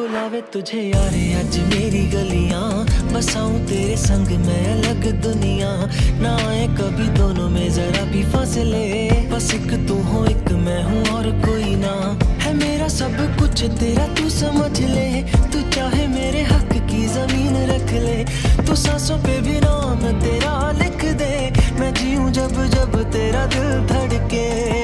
बुलावे तुझे यारे आज मेरी गलियां, बसाऊं तेरे संग मैं अलग दुनिया। ना आए कभी दोनों में जरा भी फासले, बस एक तू हो एक मैं हूँ और कोई ना। है मेरा सब कुछ तेरा तू समझ ले, तू चाहे मेरे हक की जमीन रख ले। तू सांसों पे भी नाम तेरा लिख दे, मैं जीऊं जब जब तेरा दिल धड़के।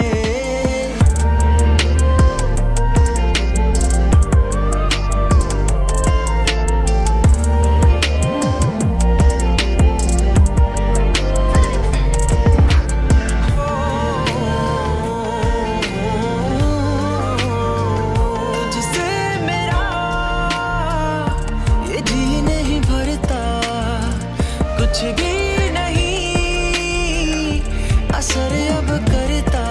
कुछ भी नहीं असर अब करता,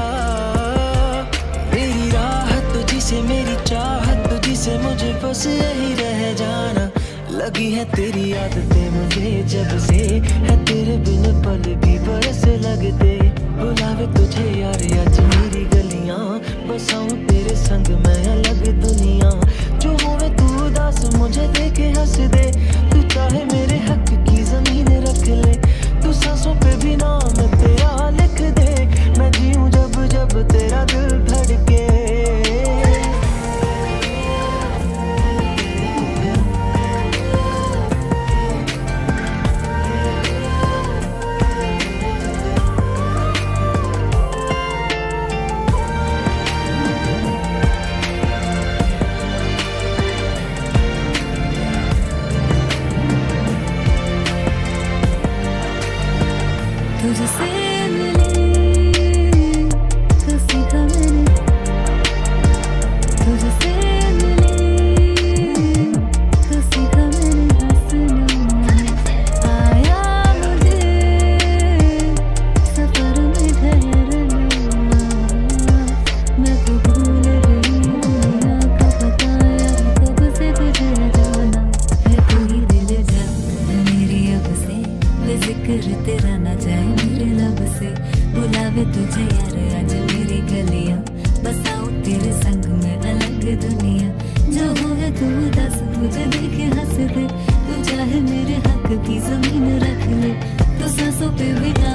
मेरी राहत तुझी से मेरी चाहत तुझी से, मुझे बस यही रह जाना। लगी है तेरी आदतें मुझे जब से, है तेरे बिन पल भी बरस लगते। बुलावे तुझे यार आज मेरी गलियां, बसाऊं तेरे संग मैं अलग दुनिया। जो होवे तू उदास मुझे देखे हंस दे, तू चाहे मेरे हक की जमीन रख ले। तू सांसों पे भी नाम तेरा लिख दे, मैं जीऊं जब जब तेरा दिल धड़के। तुझसे मिले तो सीखा मैंने, तुझसे मिले तो सीखा मैंने हंसना। आया मुझे सफर में ठहरना, मैं तो भूल गई दुनिया का बताया कब से तुझे जाना। है तू ही दिल जा मेरी अब से, जिक्र तेरा ना जाए मेरे लब से। बुलावे तुझे यार आज मेरी गलियां, बसाऊं तेरे संग में अलग दुनिया। जो होवे तू उदास मुझे देखे हंस दे, तू चाहे मेरे हक की जमीन रख ले। तो सांसों पे भी